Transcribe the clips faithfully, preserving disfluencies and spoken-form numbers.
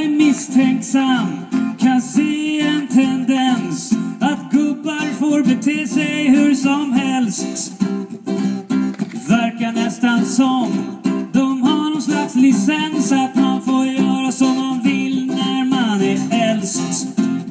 jag är misstänksam, kan se en tendens att gubbar får bete sig hur som helst. Verkar nästan som de har någon slags licens att man får göra som man vill när man är äldst.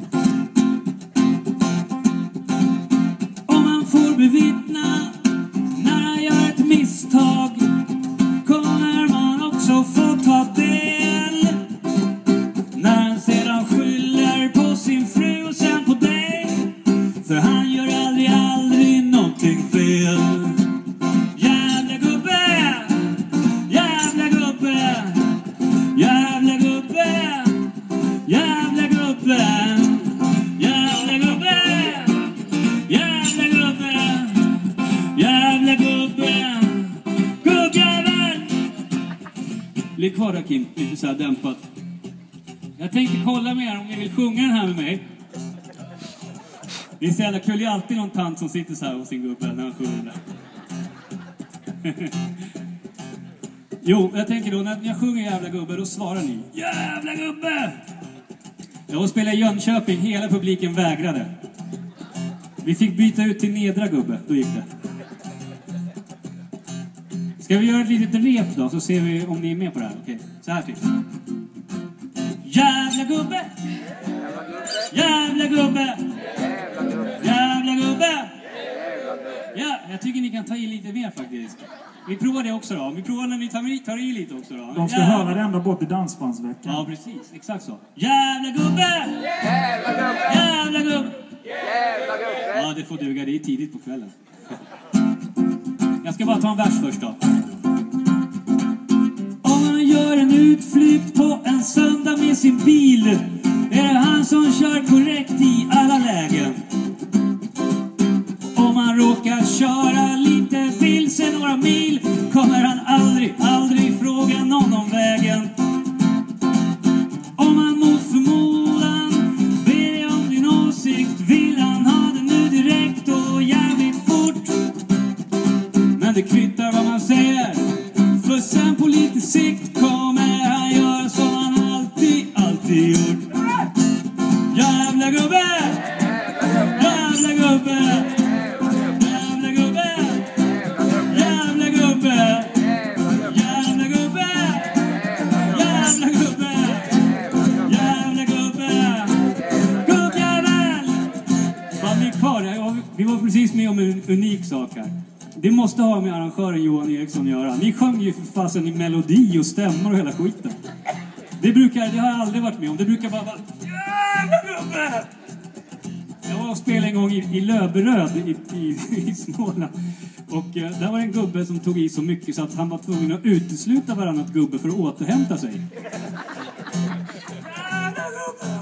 Om man får bevittna när han gör ett misstag, kommer man också få ta del. När han sedan skyller på sin fru och sen på dig, för han gör aldrig, aldrig någonting fel. Jävla gubbe, jävla gubbe, jävla gubbe, jävla gubbe, jävla gubbe, jävla gubbe, jävla gubbe, gubbjävel. Ligg kvar där, Kim, lite så här dämpat. Jag tänkte kolla med er om ni vill sjunga den här med mig. Det är så jävla kul, det är alltid någon tant som sitter så här hos sin gubbe när han sjunger där. Jo, jag tänker då, när jag sjunger jävla gubbe, då svarar ni jävla gubbe! Jag spelade i Jönköping, hela publiken vägrade. Vi fick byta ut till nedra gubbe, då gick det. Ska vi göra ett litet rep då, så ser vi om ni är med på det här. Okej, så här typ. Jävla gubbe! Jävla gubbe! Jävla gubbe! Ja, jag tycker ni kan ta i lite mer faktiskt. Vi provar det också då. Vi provar när ni tar, tar i lite också då. De ska jävla... höra det ända bort i dansbandsveckan. Ja, precis. Exakt så. Jävla gubbe! Jävla gubbe! Jävla gubbe! Jävla gubbe! Ja, det får duga. Det är tidigt på kvällen. Jag ska bara ta en vers först då. Om man gör en utflykt på en söndag med sin bil, är det han som kör korrekt i alla lägen. Om man råkar köra lite vilse några mil, kommer han aldrig, aldrig fråga någon om vägen. Om man mot förmodan ber om din åsikt, vill han ha det nu direkt och jävligt fort. Men det kvittar vad man säger, för sen på lite sikt kommer han göra som han alltid, alltid gjort. Jävla gubbe! Jävla gubbe! Jävla gubbe! Jävla gubbe! Jävla gubbe! Jävla gubbe! Jävla gubbe! Gubbjävel! Vad blir kvar? Vi var precis med om en unik sak här. Det måste ha med arrangören Johan Eriksson att göra. Ni sjöng ju för fasen i melodi och stämmor och hela skiten. Det brukar, det har jag aldrig varit med om. Det brukar bara vara jävla gubbe! Jag var och spelade en gång i, i Löberöd i, i, i Småland. Och eh, där var en gubbe som tog i så mycket så att han var tvungen att utesluta varannat gubbe för att återhämta sig. Jävla gubbe!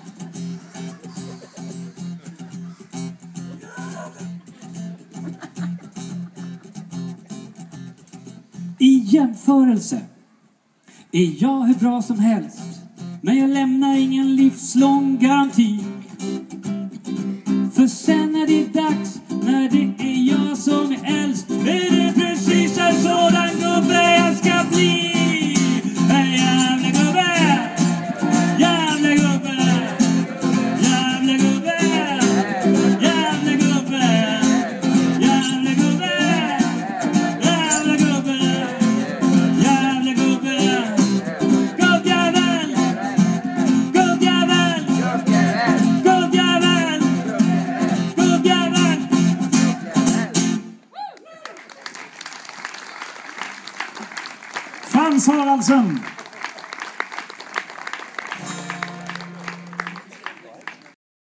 I jämförelse är jag hur bra som helst, men jag lämnar ingen livslång garanti. För sen är det dags, när det är jag som är äldst, är det precis en sådan gubbe jag ska bli. En jävla gubbe! Jävla gubbe! Jävla gubbe! Jävla gubbe! Jävla gubbe! Jävla gubbe! Jävla gubbe! Gubbjävel! Gubbjävel! Gubbjävel! Gubbjävel! Frans Haraldsen!